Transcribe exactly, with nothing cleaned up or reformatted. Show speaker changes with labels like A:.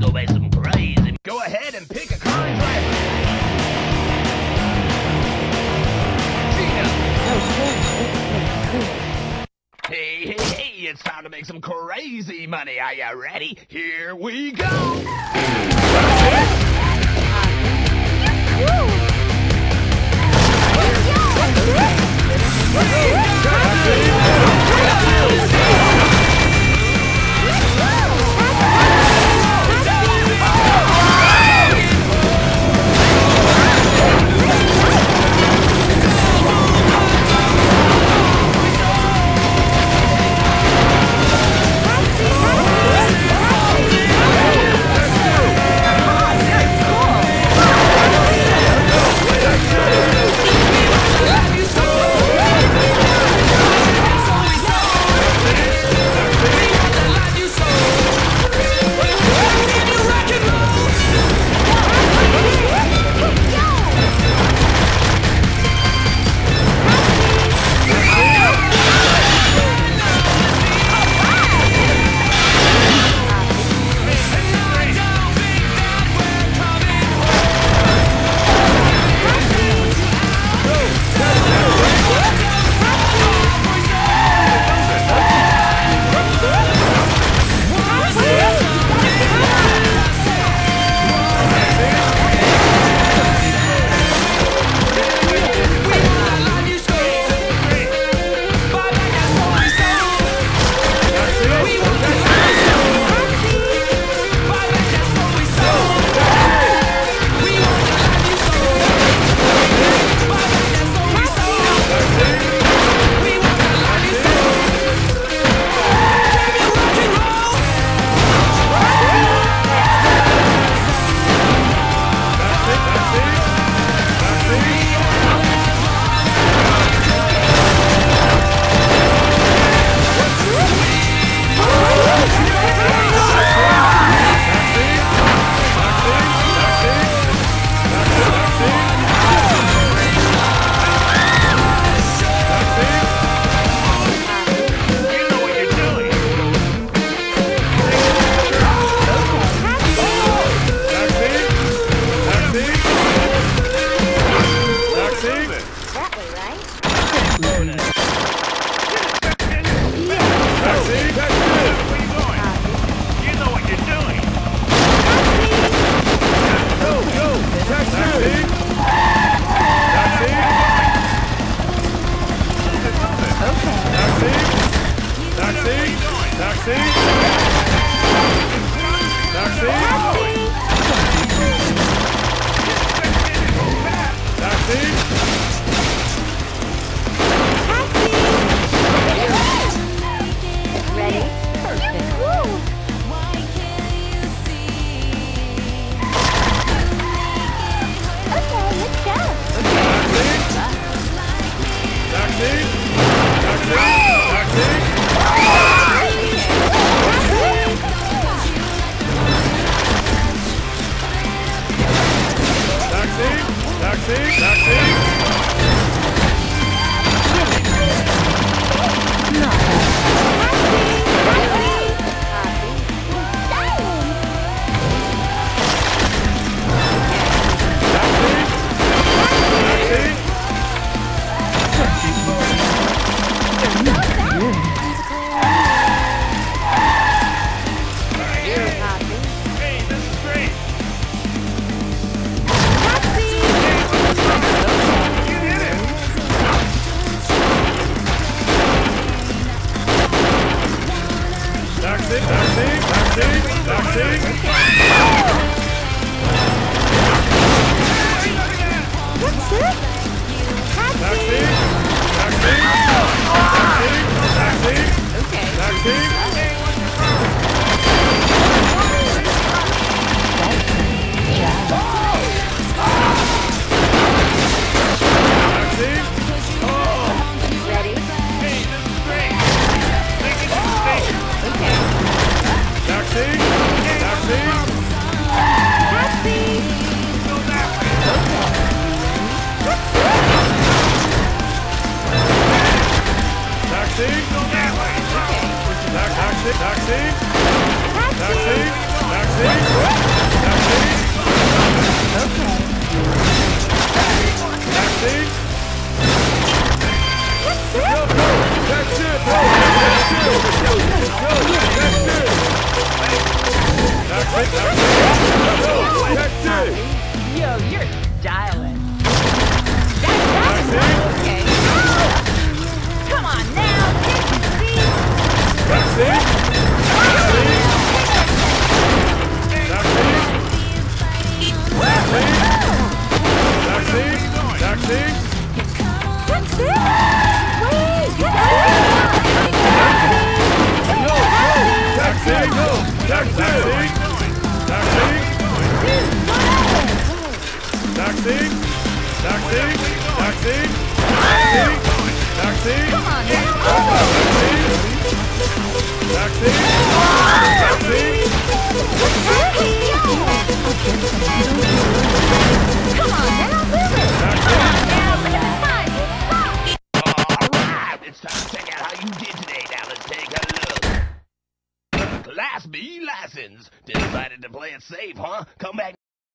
A: So make some crazy. Go ahead and pick a contract. Hey, hey, hey, it's time to make some crazy money. Are you ready? Here we go.
B: So Yo, you're styling. That's okay. Come on now, take your seat.
C: Taxi! Taxi! Taxi!
B: That's it. Wait, that's
C: Taxi! Taxi! Taxi! Taxi! Taxi! Taxi! Taxi!
B: Come on now.
C: Taxi! Taxi!
B: Come on now, move it. Come on now, look at the time.
A: Alright, it's time to check out how you did today. Now let's take a look. Class B license. Decided to play it safe, huh? Come back.